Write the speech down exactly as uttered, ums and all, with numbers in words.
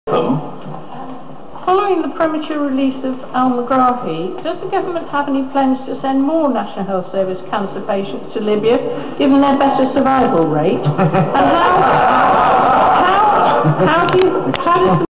Following the premature release of al-Megrahi, does the government have any plans to send more National Health Service cancer patients to Libya, given their better survival rate? And how, how, how, do you, how does the